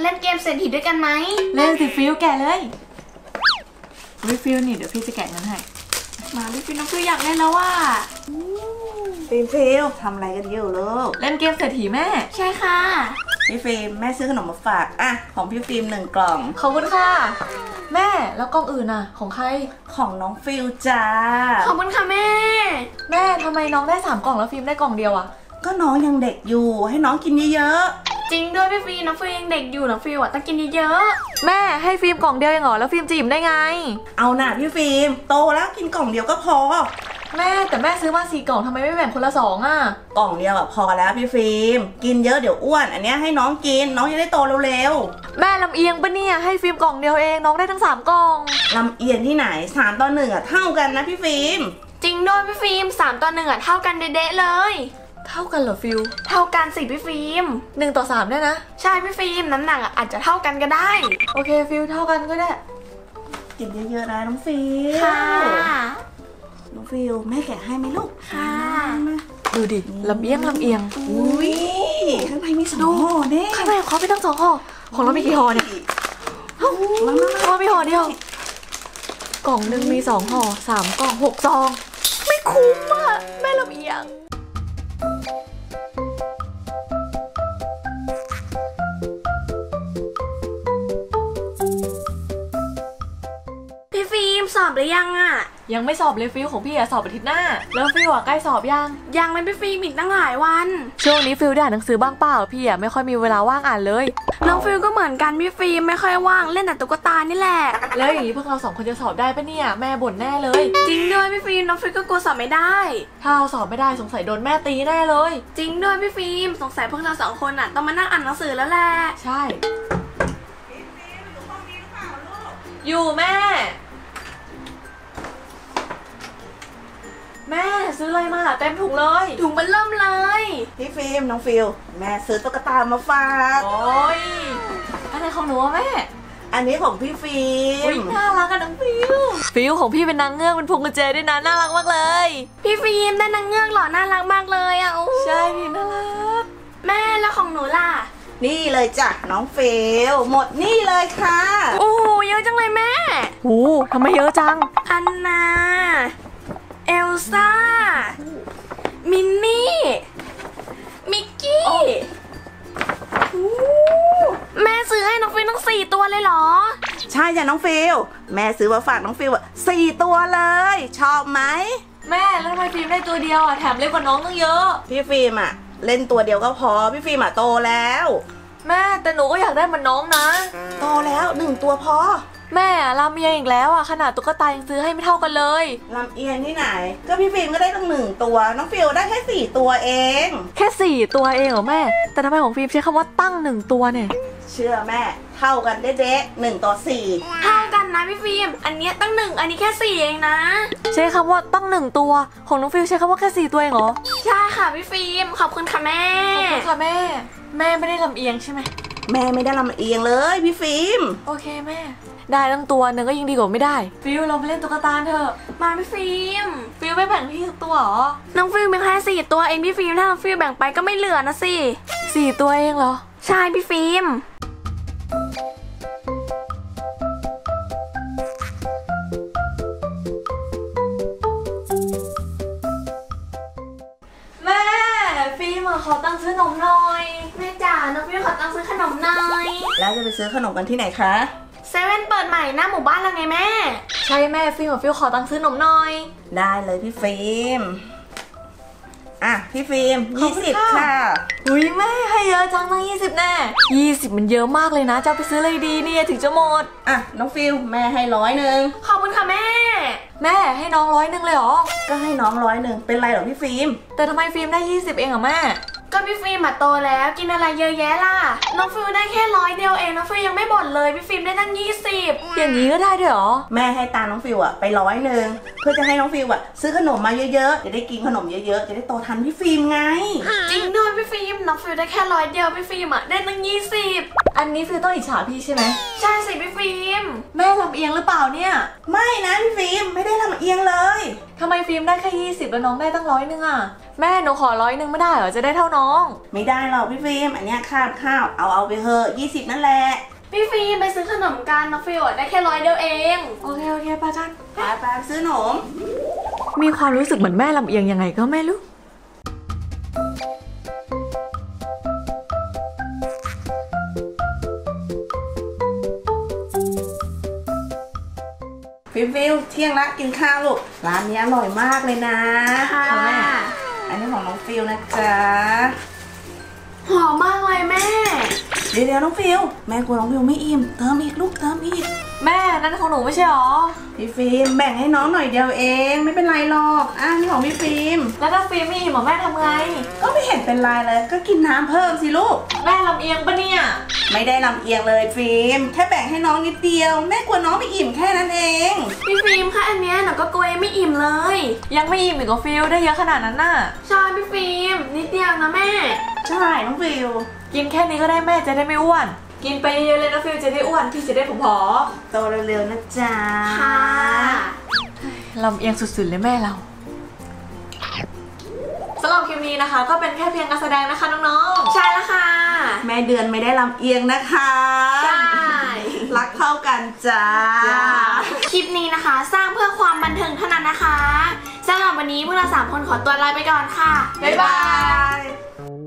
ล่นเกมเศรษฐีด้วยกันไหมเล่นสิฟิวแกะเลยฟิวนี่เดี๋ยวพี่จะแกะเงินให้มาพี่ฟิวน้องฟิวอยากเล่นแล้วว่าฟิวทำอะไรกันอยู่ลูกเล่นเกมเศรษฐีแม่ใช่ค่ะพี่ฟิล์มแม่ซื้อขนมมาฝากอ่ะของพี่ฟิล์ม1 กล่องขอบคุณค่ะแม่แล้วกล่องอื่นอ่ะของใครของน้องฟิลจ้าขอบคุณค่ะแม่ทำไมน้องได้3 กล่องแล้วฟิล์มได้กล่องเดียวอ่ะก็น้องยังเด็กอยู่ให้น้องกินเยอะๆจริงด้วยพี่ฟิล์มน้องฟิล์มยังเด็กอยู่น้องฟิล์มต้องกินเยอะๆแม่ให้ฟิล์มกล่องเดียวเองเหรอแล้วฟิล์มจะอิ่มได้ไงเอาหน่ะพี่ฟิล์มโตแล้วกินกล่องเดียวก็พอแม่แต่แม่ซื้อมา4 กล่องทำไมไม่แบ่งคนละ2อ่ะกล่องเดียวพอแล้วพี่ฟิล์มกินเยอะเดี๋ยวอ้วนอันนี้ให้น้องกินน้องจะได้โตเร็วๆแม่ลำเอียงปะเนี่ยให้ฟิล์มกล่องเดียวเองน้องได้ทั้ง3 กล่องลำเอียงที่ไหน3-1เท่ากันนะพี่ฟิล์มจริงด้วยพี่ฟิล์ม3-1เท่ากันเด๊ะเลยเท่ากันเหรอฟิลเท่ากันสิพี่ฟิล์ม 1-3ได้นะใช่พี่ฟิล์มน้ำหนักอาจจะเท่ากันก็ได้โอเคฟิลเท่ากันก็ได้กินเยอะๆนะน้องฟิลค่ะน้องฟิลแม่แกะให้ไหมลูกค่ะดูดิลำเอียงอุ้ยข้างในมี2 ห่อเนี่ยข้างในเขาไปตั้ง2 ห่อของเรามีกี่ห่อเนี่ยเรามีห่อเดียวกล่องหนึ่งมี2 ห่อ3 กล่อง6 ซองไม่คุ้มอ่ะแม่ลำเอียงสอบหรือยังอ่ะยังไม่สอบเลยฟิลของพี่สอบอาทิตย์หน้าแล้วฟิลใกล้สอบยังเลยพี่ฟิล์มอีกตั้งหลายวันช่วงนี้ฟิลได้อ่านหนังสือบ้างเปล่าพี่ไม่ค่อยมีเวลาว่างอ่านเลยน้องฟิลก็เหมือนกันพี่ฟิล์มไม่ค่อยว่างเล่นแต่ตุ๊กตานี่แหละแล้วอย่างนี้พวกเรา2 คนจะสอบได้ปะเนี่ยแม่บ่นแน่เลยจริงด้วยพี่ฟิล์มน้องฟิลก็กลัวสอบไม่ได้ถ้าเราสอบไม่ได้สงสัยโดนแม่ตีแน่เลยจริงด้วยพี่ฟิล์มสงสัยพวกเรา2 คนต้องมานั่งอ่านหนังสือแล้วแหละใช่อยู่แม่ซื้ออะไรมาเต็มถุงเลยถุงมันเริ่มเลยพี่ฟิล์มน้องฟิลแม่ซื้อตุ๊กตามาฝากโอ้ยอันไหนของหนูแม่อันนี้ของพี่ฟิล์มน่ารักกันน้องฟิลของพี่เป็นนางเงือกเป็นพวงกุญแจด้วยนะน่ารักมากเลยพี่ฟิล์มได้นางเงือกหรอน่ารักมากเลยใช่พี่น่ารักแม่แล้วของหนูล่ะนี่เลยจ้ะน้องฟิลหมดนี่เลยค่ะโอ้โหเยอะจังเลยแม่โอ้ทำไมเยอะจังอันนาเอลซ่ามินนี่มิกกี้แม่ซื้อให้น้องฟิลทั้ง4 ตัวเลยเหรอใช่จ้ะน้องฟิลแม่ซื้อมาฝากน้องฟิล4 ตัวเลยชอบไหมแม่แล้วทำไมฟิล์มได้ตัวเดียวแถมเล็กกว่าน้องตั้งเยอะพี่ฟิล์มเล่นตัวเดียวก็พอพี่ฟิล์มโตแล้วแม่แต่หนูก็อยากได้เหมือนน้องนะโตแล้ว1 ตัวพอแม่ลำเอียงอีกแล้วขนาดตุ๊กตายังซื้อให้ไม่เท่ากันเลยลำเอียงที่ไหนก็พี่ฟิล์มก็ได้ตั้ง1 ตัวน้องฟิลได้แค่4 ตัวเองแค่4 ตัวเองเหรอแม่แต่ทำไมของฟิล์มใช้คำว่าตั้ง1 ตัวเนี่ยเชื่อแม่เท่ากันเด๊ะ1-4 เท่ากันนะพี่ฟิล์มอันนี้ตั้ง1อันนี้แค่4เองนะใช้คำว่าตั้ง1 ตัวของน้องฟิล์มใช้คำว่าแค่4 ตัวเองเหรอใช่ค่ะพี่ฟิล์มขอบคุณค่ะแม่ขอบคุณค่ะแม่ไม่ได้ลำเอียงใช่ไหมแม่ไม่ได้ลำเอียงเลยพี่ฟิล์มโอเคแม่ได้ตั้งตัวนึงก็ยังดีกว่าไม่ได้ฟิลเราไปเล่นตุ๊กตาเถอะมาพี่ฟิล์มไม่แบ่งพี่ทุกตัวหรอน้องฟิล์มเป็นแค่4 ตัวเองพี่ฟิล์มถ้าน้องฟิล์มแบ่งไปก็ไม่เหลือนะสิ 4 ตัวเองเหรอใช่พี่ฟิล์มแม่ฟิล์มขอตังค์ซื้อนมหน่อยแม่จ๋าน้องฟิล์มขอตังค์ซื้อขนมหน่อยแล้วจะไปซื้อขนมกันที่ไหนคะเซเว่นเปิดใหม่หน้าหมู่บ้านแล้วไงแม่ใช่แม่ฟิล์มขอตังค์ซื้อนมหน่อยได้เลยพี่ฟิล์มพี่ฟิล์ม20ค่ะอุ้ยแม่ให้เยอะจังตั้ง20แน่20มันเยอะมากเลยนะจะไปซื้ออะไรดีเนี่ยถึงจะหมดน้องฟิล์มแม่ให้100 ขอบคุณค่ะแม่ให้น้อง100เลยเหรอก็ให้น้อง100เป็นไรหรอพี่ฟิล์มแต่ทำไมฟิล์มได้20เองแม่ก็พี่ฟิล์มโตแล้วกินอะไรเยอะแยะล่ะน้องฟิล์มได้แค่100เดียวเองน้องฟิล์มยังไม่หมดเลยพี่ฟิล์มได้ตั้ง20 อย่างนี้ก็ได้ด้วยเหรอแม่ให้ตังน้องฟิล์มไป100เพื่อจะให้น้องฟิล์มซื้อขนมมาเยอะๆจะได้กินขนมเยอะๆจะได้โตทันพี่ฟิล์มไงจริงด้วยพี่ฟิล์มน้องฟิล์มได้แค่100เดียวพี่ฟิล์มได้ตั้ง20 อันนี้ฟิล์มต้องอิจฉาพี่ใช่ไหมใช่สิพี่ฟิล์มแม่ลำเอียงหรือเปล่าเนี่ยไม่นะพี่ฟิล์มไม่ได้ลำเอียงเลยทำไมฟิล์มได้แค่20แล้วน้องได้ตั้ง100อ่ะแม่หนูขอ100ไม่ได้เหรอจะได้เท่าน้องไม่ได้หรอกพี่ฟิล์มอันเนี้ยค่าข้าวเอาไปเถอะ20นั่นแหละพี่ฟิล์มไปซื้อขนมกันน้องฟิลได้แค่100เดียวเองโอเคไปกันไปซื้อขนมมีความรู้สึกเหมือนแม่ลำเอียงยังไงก็ไม่รู้ฟิลเที่ยงละกินข้าวลูกร้านนี้อร่อยมากเลยนะค่ะอันนี้ของน้องฟิลนะจ๊ะหอมมากเลยแม่เดี๋ยวน้องฟิลแม่กลัวน้องฟิลไม่อิ่มเติมอีกลูกเติมอีกแม่นั่นของหนูไม่ใช่หรอพี่ฟิล์มแบ่งให้น้องหน่อยเดียวเองไม่เป็นไรหรอกนี่ของพี่ฟิล์มแล้วถ้าฟิล์มไม่อิ่มแม่ทำไงก็ไม่เห็นเป็นไรเลยก็กินน้ำเพิ่มสิลูกแม่ลำเอียงปะเนี่ยไม่ได้ลำเอียงเลยฟิล์มแค่แบ่งให้น้องนิดเดียวแม่กลัวน้องไม่อิ่มแค่นั้นเองพี่ฟิล์มค่ะอันเนี้ยหนูก็กลัวยังไม่อิ่มเลยยังไม่อิ่มอีกเหรอฟิลได้เยอะขนาดนั้นน่ะใช่พี่ฟิล์มนิดเดียวนะแม่ใช่น้องฟิลกินแค่นี้ก็ได้แม่จะได้ไม่อ้วน กินไปเยอะๆเลยนะฟิลจะได้อ้วนพี่จะได้ผอมโตเร็วๆนะจ๊ะค่ะๆลำเอียงสุดๆเลยแม่เราสำหรับคลิปนี้นะคะ ก็เป็นแค่เพียงการแสดงนะคะน้องๆใช่แล้วค่ะแม่เดือนไม่ได้ลำเอียงนะคะใช่รักเท่ากันจ้าคลิปนี้นะคะ สร้างเพื่อความบันเทิงเท่านั้นนะคะสำหรับวันนี้พวกเรา3 คนขอตัวลาไปก่อนค่ะบ๊ายบาย